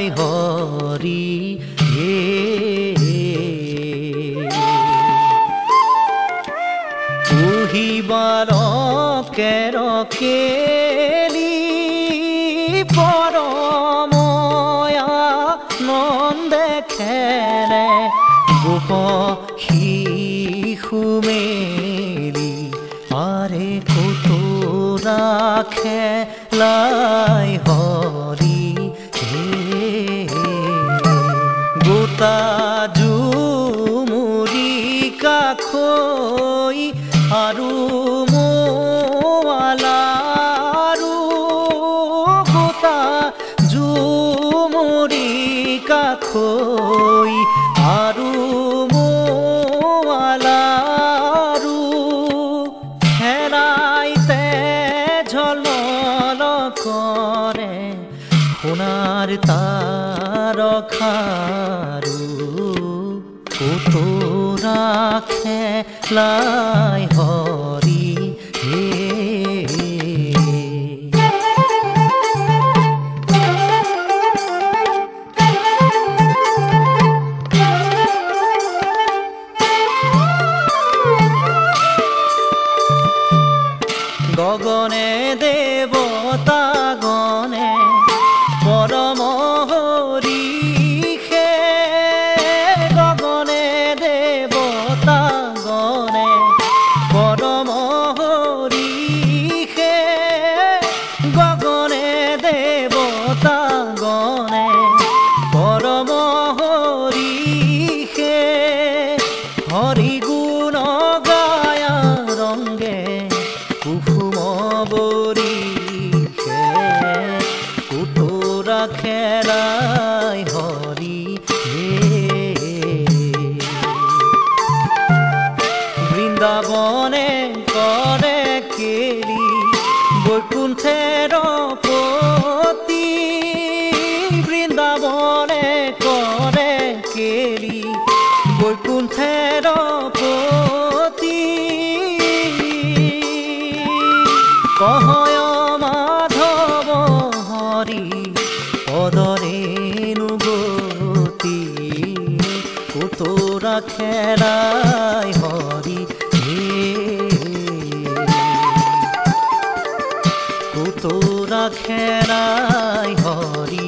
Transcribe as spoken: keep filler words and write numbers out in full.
হৰি হে পুহিবাৰ কেৰকেলি পৰময়া নন্দে খেলে গোপ শিশু মেলি আৰে কুতুৰা খেলাই হৰি হে গোটা জুমুৰি কাষৈ আৰু মোৱালাৰু গোটা জুমুৰি কাষৈ আৰু মোৱালাৰু হেৰাইতে ঝলমল কৰে সোণাৰ তাৰকাৰু কুতুৰা খেলাই হৰি হে গগনে দেৱতা গণে পৰম হৰিষে গগনে দেৱতা গণে পৰম হৰিষে গগনে দেৱতা গণে পৰম হৰিষে হৰি গুণ গায়া ৰংগে কুসুম বৰিষে কুতুৰা খেলাই হৰি হে বৃন্দাবনে কৰে কেলি বৈকুণ্ঠেৰ পতি বৃন্দাবনে কৰে কেলি বৈকুণ্ঠেৰ পতি কহয় মাধৱ হৰি পদৰেণু গতি কুতুৰা খেলাই হৰি হে কুতুৰা খেলাই হৰি